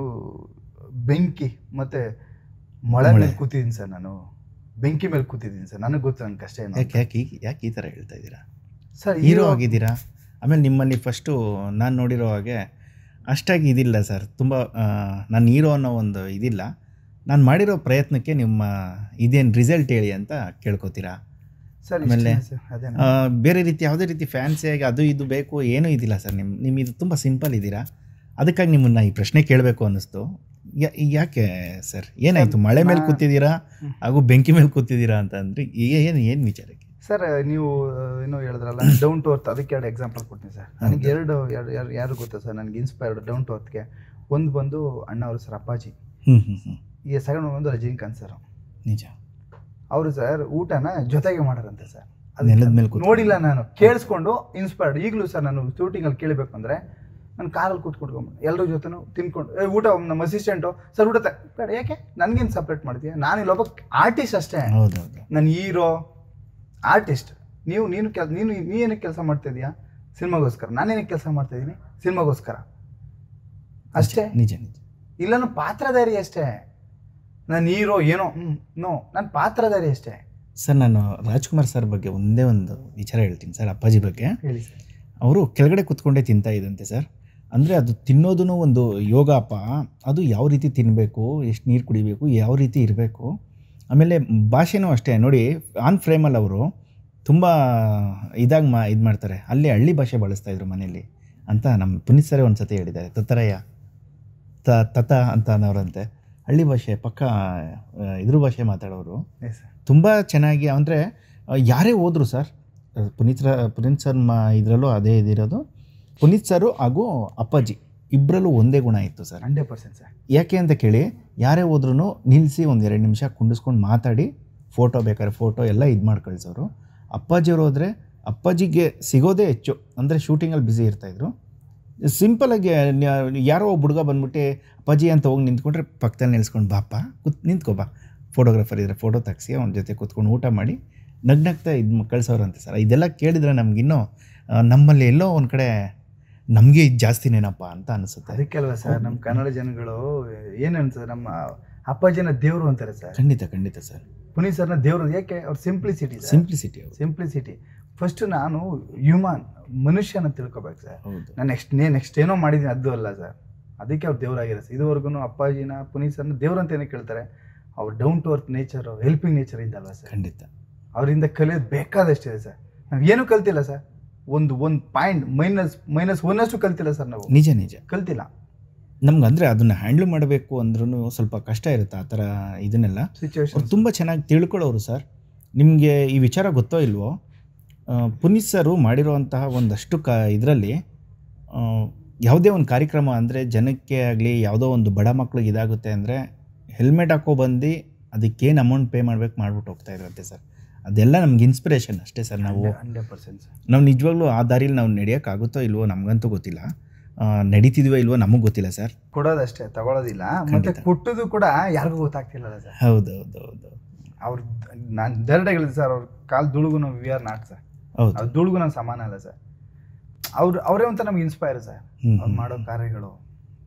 ಬೆಂಕಿ ಮತ್ತು ಮಳೆ ಮೇಲೆ ಕೂತಿದ್ದೀನಿ ಸರ್, ನಾನು ಬೆಂಕಿ ಮೇಲೆ ಕೂತಿದ್ದೀನಿ ಸರ್, ನನಗೆ ಗೊತ್ತು ನನ್ನ ಕಷ್ಟ ಏನು. ಯಾಕೆ ಈ ಥರ ಹೇಳ್ತಾ ಇದ್ದೀರಾ ಸರ್? ಹೀರೋ ಆಗಿದ್ದೀರಾ, ಆಮೇಲೆ ನಿಮ್ಮಲ್ಲಿ ಫಸ್ಟು ನಾನು ನೋಡಿರೋ ಹಾಗೆ ಅಷ್ಟಾಗಿ ಇದಿಲ್ಲ ಸರ್, ತುಂಬ ನಾನು ಹೀರೋ ಅನ್ನೋ ಒಂದು ಇದಿಲ್ಲ. ನಾನು ಮಾಡಿರೋ ಪ್ರಯತ್ನಕ್ಕೆ ನಿಮ್ಮ ಇದೇನು ರಿಸಲ್ಟ್ ಹೇಳಿ ಅಂತ ಕೇಳ್ಕೊತೀರಾ? ಸರ್ ಆಮೇಲೆ ಅದೇ ಬೇರೆ ರೀತಿ ಯಾವುದೇ ರೀತಿ ಫ್ಯಾನ್ಸಿಯಾಗಿ ಅದು ಇದು ಬೇಕು ಏನೂ ಇದಿಲ್ಲ ಸರ್. ನಿಮ್ಮ ಇದು ತುಂಬ ಸಿಂಪಲ್ ಇದ್ದೀರಾ. ಅದಕ್ಕಾಗಿ ನಿಮ್ಮನ್ನು ಈ ಪ್ರಶ್ನೆ ಕೇಳಬೇಕು ಅನ್ನಿಸ್ತು. ಯಾಕೆ ಸರ್, ಏನಾಯಿತು? ಮಳೆ ಮೇಲೆ ಕೂತಿದ್ದೀರಾ ಹಾಗೂ ಬೆಂಕಿ ಮೇಲೆ ಕೂತಿದ್ದೀರಾ ಅಂತ ಅಂದರೆ ಏನು ವಿಚಾರಕ್ಕೆ ಸರ್? ನೀವು ಏನೋ ಹೇಳಿದ್ರಲ್ಲ ಡೌನ್ ಟು ಅರ್ತ್, ಅದಕ್ಕೆ 2 ಎಕ್ಸಾಂಪಲ್ ಕೊಡ್ತೀನಿ ಸರ್. ನನಗೆ ಯಾರು ಗೊತ್ತಾ ಸರ್ ನನಗೆ ಇನ್ಸ್ಪೈರ್ಡ್ ಡೌನ್ ಟು ಅರ್ತ್ಗೆ? ಒಂದು ಬಂದು ಅಣ್ಣ ಅವರು ಸರ್, ಅಪ್ಪಾಜಿ. ಈ ಸೆಕೆಂಡ್ ಬಂದು ರಜನಿಕಾಂತ್ ಸರ್. ನಿಜ. ಅವರು ಸರ್ ಊಟನ ಜೊತೆಗೆ ಮಾಡಾರಂತೆ ಸರ್. ನೆಲದ ಮೇಲೆ ನೋಡಿಲ್ಲ ನಾನು, ಕೇಳಿಸ್ಕೊಂಡು ಇನ್ಸ್ಪೈರ್ಡ್. ಈಗಲೂ ಸರ್ ನಾನು ಶೂಟಿಂಗಲ್ಲಿ ಕೇಳಬೇಕು ಅಂದರೆ ನಾನು ಕಾರಲ್ಲಿ ಕೂತ್ಕೊಡ್ಕೊಂಡು ಎಲ್ಲರ ಜೊತೆನೂ ತಿನ್ಕೊಂಡು ಊಟ ನಮ್ಮ ಅಸಿಸ್ಟೆಂಟು ಸರ್ ಊಟ ಬೇಡ, ಯಾಕೆ ನನಗೇನು ಸಪ್ರೇಟ್ ಮಾಡ್ತೀಯ? ನಾನು ಇಲ್ಲೊಬ್ಬ ಆರ್ಟಿಸ್ಟ್ ಅಷ್ಟೇ. ಹೌದೌದು. ನನ್ನ ಹೀರೋ ಆರ್ಟಿಸ್ಟ್. ನೀ ಏನಕ್ಕೆ ಕೆಲಸ ಮಾಡ್ತಿದ್ಯಾ? ಸಿನಿಮಾಗೋಸ್ಕರ. ನಾನೇನಕ್ಕೆ ಕೆಲಸ ಮಾಡ್ತಾಯಿದ್ದೀನಿ? ಸಿನಿಮಾಗೋಸ್ಕರ ಅಷ್ಟೇ. ನಿಜ ನಿಜ. ಇಲ್ಲ ನಾನು ಪಾತ್ರಧಾರಿ ಅಷ್ಟೇ. ನಾನು ಹೀರೋ ಏನೋ ನೋ, ನಾನು ಪಾತ್ರಧಾರಿ ಅಷ್ಟೇ. ಸರ್, ನಾನು ರಾಜ್ಕುಮಾರ್ ಸರ್ ಬಗ್ಗೆ ಒಂದೇ ಒಂದು ವಿಚಾರ ಹೇಳ್ತೀನಿ ಸರ್, ಅಪ್ಪಾಜಿ ಬಗ್ಗೆ. ಹೇಳಿ ಸರ್. ಅವರು ಕೆಳಗಡೆ ಕೂತ್ಕೊಂಡೇ ತಿಂತಾ ಇದ್ದಂತೆ ಸರ್. ಅಂದರೆ ಅದು ತಿನ್ನೋದೂ ಒಂದು ಯೋಗಪ್ಪ. ಅದು ಯಾವ ರೀತಿ ತಿನ್ನಬೇಕು, ಎಷ್ಟು ನೀರು ಕುಡಿಬೇಕು, ಯಾವ ರೀತಿ ಇರಬೇಕು. ಆಮೇಲೆ ಭಾಷೆನೂ ಅಷ್ಟೇ ನೋಡಿ, ಆನ್ ಫ್ರೇಮಲ್ಲಿ ಅವರು ತುಂಬ ಇದಾಗಿ ಇದು ಮಾಡ್ತಾರೆ. ಅಲ್ಲಿ ಹಳ್ಳಿ ಭಾಷೆ ಬಳಸ್ತಾಯಿದ್ರು ಮನೆಯಲ್ಲಿ ಅಂತ ನಮ್ಮ ಪುನೀತ್ ಸರೇ ಒಂದು ಸತಿ ಹೇಳಿದ್ದಾರೆ. ತತ್ತರಯ್ಯ ತತ ಅಂತ ಅನ್ನೋರಂತೆ. ಹಳ್ಳಿ ಭಾಷೆ ಪಕ್ಕ ಇದ್ರ ಭಾಷೆ ಮಾತಾಡೋರು ತುಂಬ ಚೆನ್ನಾಗಿ. ಅಂದರೆ ಯಾರೇ ಹೋದ್ರು ಸರ್, ಪುನೀತ್ ಸರ್ ಇದರಲ್ಲೂ ಅದೇ ಇದಿರೋದು. ಪುನೀತ್ ಸರು ಹಾಗೂ ಅಪ್ಪಾಜಿ ಇಬ್ಬರಲ್ಲೂ ಒಂದೇ ಗುಣ ಇತ್ತು ಸರ್. 100% ಸರ್. ಯಾಕೆ ಅಂತ ಕೇಳಿ, ಯಾರೇ ಹೋದ್ರೂ ನಿಲ್ಲಿಸಿ ಒಂದು 2 ನಿಮಿಷ ಕುಂಡಿಸ್ಕೊಂಡು ಮಾತಾಡಿ ಫೋಟೋ ಬೇಕಾದ್ರೆ ಫೋಟೋ ಎಲ್ಲ ಇದು ಮಾಡಿ ಕಳಿಸೋರು. ಅಪ್ಪಾಜಿಯವರು ಹೋದರೆ ಅಪ್ಪಾಜಿಗೆ ಸಿಗೋದೇ ಹೆಚ್ಚು. ಅಂದರೆ ಶೂಟಿಂಗಲ್ಲಿ ಬ್ಯುಸಿ ಇರ್ತಾಯಿದ್ರು. ಸಿಂಪಲಾಗಿ ಯಾರೋ ಒಬ್ಬ ಹುಡುಗ ಬಂದ್ಬಿಟ್ಟು ಅಪ್ಪಾಜಿ ಅಂತ ಹೋಗಿ ನಿಂತ್ಕೊಂಡ್ರೆ ಪಕ್ಕದಲ್ಲಿ ನಿಲ್ಸ್ಕೊಂಡು ಬಾಪ ನಿಂತ್ಕೋ ಬಾ, ಫೋಟೋಗ್ರಾಫರ್ ಇದ್ದರೆ ಫೋಟೋ ತೆಗ್ಸಿ ಅವನ ಜೊತೆ ಕೂತ್ಕೊಂಡು ಊಟ ಮಾಡಿ ನಗ್ನಗ್ತಾ ಇದು ಕಳ್ಸೋರಂತೆ ಸರ್. ಇದೆಲ್ಲ ಕೇಳಿದರೆ ನಮಗಿನ್ನೂ ನಮ್ಮಲ್ಲಿ ಎಲ್ಲೋ ಒಂದು ಕಡೆ ನಮಗೆ ಇದು ಜಾಸ್ತಿನೇನಪ್ಪ ಅಂತ ಅನಿಸುತ್ತೆ. ಅದಕ್ಕೆ ಅಲ್ವಾ ಸರ್ ನಮ್ಮ ಕನ್ನಡ ಜನಗಳು ಏನನ್ಸರ್, ನಮ್ಮ ಅಪ್ಪಾಜಿನ ದೇವರು ಅಂತಾರೆ ಸರ್. ಖಂಡಿತ ಖಂಡಿತ ಸರ್. ಪುನೀತ್ ಸರ್ನ ದೇವರು. ಯಾಕೆ? ಅವ್ರ ಸಿಂಪ್ಲಿಸಿಟಿ. ಸಿಂಪ್ಲಿಸಿಟಿ. ಫಸ್ಟು ನಾನು ಹ್ಯೂಮನ್, ಮನುಷ್ಯನ ತಿಳ್ಕೊಬೇಕು ಸರ್. ನಾನು ನೆಕ್ಸ್ಟ್ ಏನೋ ಮಾಡಿದ್ದೀನಿ ಅದು ಅಲ್ಲ ಸರ್. ಅದಕ್ಕೆ ಅವ್ರು ದೇವರಾಗಿರೋ ಸರ್. ಇದುವರೆಗೂ ಅಪ್ಪಾಜಿನ ಪುನೀತ್ ಸರ್ನ ದೇವ್ರು ಅಂತ ಏನಕ್ಕೆ ಕೇಳ್ತಾರೆ? ಅವ್ರು down to earth nature, helping nature ಇದ್ದಲ್ವ ಸರ್. ಖಂಡಿತ. ಅವರಿಂದ ಕಲಿಯೋದು ಬೇಕಾದಷ್ಟಿದೆ ಸರ್. ನಾವು ಏನೂ ಕಲ್ತಿಲ್ಲ ಸರ್. ಒಂದು ಪಾಯಿಂಟ್ -1 ಕಲ್ತಿಲ್ಲ ಸರ್ ನಾವು. ನಿಜ ನಿಜ ಕಲ್ತಿಲ್ಲ. ನಮ್ಗೆ ಅಂದರೆ ಅದನ್ನು ಹ್ಯಾಂಡ್ಲ್ ಮಾಡಬೇಕು ಅಂದ್ರೂ ಸ್ವಲ್ಪ ಕಷ್ಟ ಇರುತ್ತೆ ಆ ಥರ ಇದನ್ನೆಲ್ಲ. ಸಿಚುವೇಶನ್ ತುಂಬ ಚೆನ್ನಾಗಿ ತಿಳ್ಕೊಳ್ಳೋರು ಸರ್. ನಿಮಗೆ ಈ ವಿಚಾರ ಗೊತ್ತೋ ಇಲ್ವೋ, ಪುನೀತ್ ಸರು ಮಾಡಿರುವಂತಹ ಒಂದಷ್ಟು ಇದರಲ್ಲಿ ಯಾವುದೇ ಒಂದು ಕಾರ್ಯಕ್ರಮ ಅಂದರೆ ಜನಕ್ಕೆ ಆಗಲಿ ಯಾವುದೋ ಒಂದು ಬಡ ಮಕ್ಳಿಗೆ ಇದಾಗುತ್ತೆ ಅಂದರೆ ಹೆಲ್ಮೆಟ್ ಹಾಕೋ ಬಂದು ಅದಕ್ಕೇನು ಅಮೌಂಟ್ ಪೇ ಮಾಡ್ಬಿಟ್ಟು ಹೋಗ್ತಾ ಇರುತ್ತೆ ಸರ್. ಅದೆಲ್ಲ ನಮ್ಗೆ ಇನ್ಸ್ಪಿರೇಷನ್ ಅಷ್ಟೇ ಸರ್. ನಾವು 100% ಸರ್. ನಾವು ನಿಜವಾಗ್ಲೂ ಆ ದಾರಿಯಲ್ಲಿ ನಾವು ನಡೆಯೋಕ್ಕಾಗುತ್ತೋ ಇಲ್ವೋ ನಮಗಂತೂ ಗೊತ್ತಿಲ್ಲ. ನಡೀತಿದ್ವೋ ಇಲ್ವೋ ನಮಗೆ ಗೊತ್ತಿಲ್ಲ ಸರ್. ಕೊಡೋದಷ್ಟೇ, ತಗೊಳ್ಳೋದಿಲ್ಲ. ಮತ್ತೆ ಕೊಟ್ಟದು ಕೂಡ ಯಾರಿಗೂ ಗೊತ್ತಾಗ್ತಿಲ್ಲ ಸರ್. ಹೌದು. ಅವ್ರು ನಾನು ಡೈರೆಕ್ಟಾಗಿ ಹೇಳಿದೆ ಸರ್, ಅವ್ರ ಕಾಲು ದುಳುಗು ನಾವು ವಿ ಆರ್ ನಾಟ್ ಸರ್. ಹೌದು. ಅದು ದುಳುಗು ನಮ್ಮ ಸಮಾನ ಅಲ್ಲ ಸರ್. ಅವರೇ ಅಂತ ನಮ್ಗೆ ಇನ್ಸ್ಪೈರ್ ಸರ್. ಅವ್ರು ಮಾಡೋ ಕಾರ್ಯಗಳು